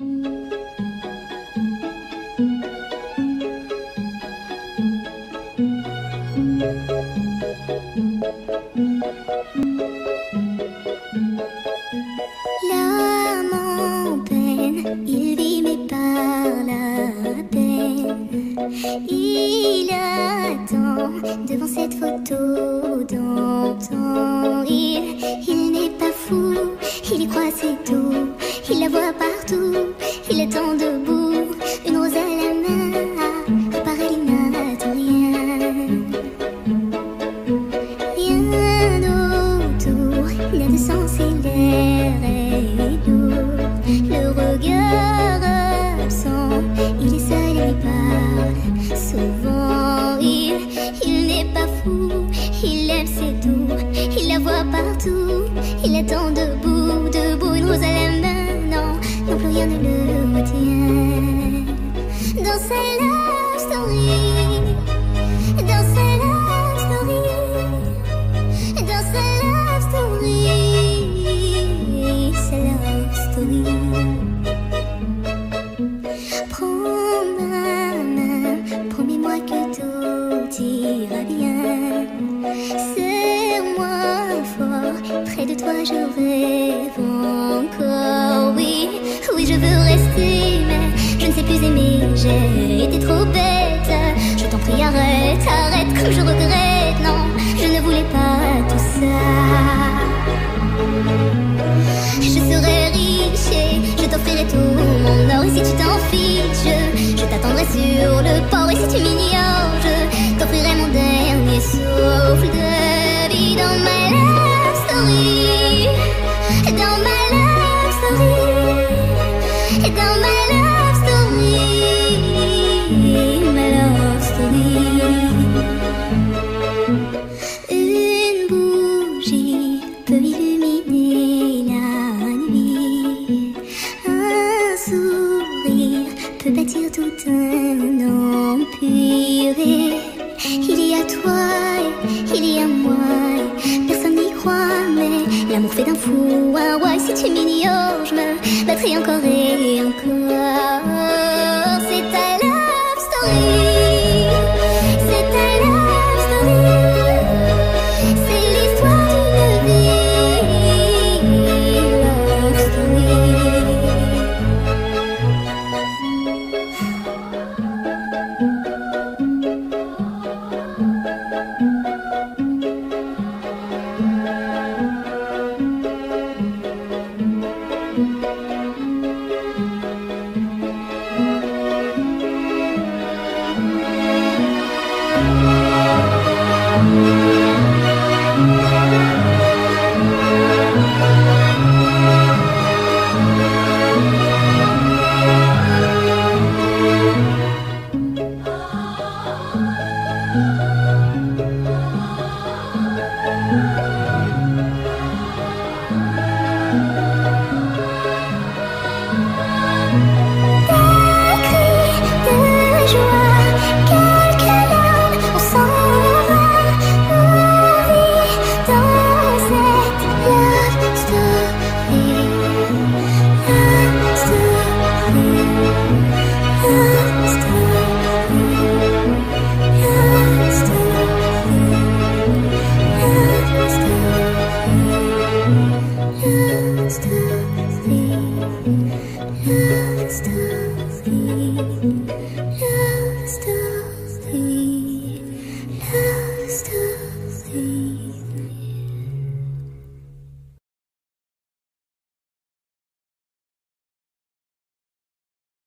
L'âme en peine, il vit mais par la peine. Il attend devant cette photo d'antan. Il n'est pas fou, il y croit c'est tout. Il la voit partout, il attend debout, une rose à la main, préparer il n'attend rien. Rien autour, il a de sens et l'air est lourd. Le regard absent, il est seul et il parle souvent. Il n'est pas fou, il aime c'est tout. Il la voit partout, il attend debout, debout, une rose à la main. Non, non plus rien ne le retient. Dans sa love story, dans sa love story, dans sa love story, sa love story. Prends ma main, promets-moi que tout ira bien. Serre-moi fort, près de toi je rêve encore. Oui, oui je veux rester, mais je ne sais plus aimer, j'ai été trop bête. Je t'en prie arrête, arrête comme je regrette. Non, je ne voulais pas tout ça. Je serai riche et je t'offrirai tout mon or. Et si tu t'en fiches, je t'attendrai sur le port. Et si tu m'ignores, je t'offrirai mon dernier souffle de vie. Dans ma love story, dans ma love story, dans ma love story, ma love story. Une bougie peut illuminer la nuit. Un sourire peut bâtir tout un empire. Et il y a toi et il y a moi. Personne n'y croit, mais l'amour fait d'un fou un roi. Et si tu m'ignores, je me battrai encore et encore. C'est ta love story. C'est ta love story. C'est l'histoire d'une vie. Love story. Love story.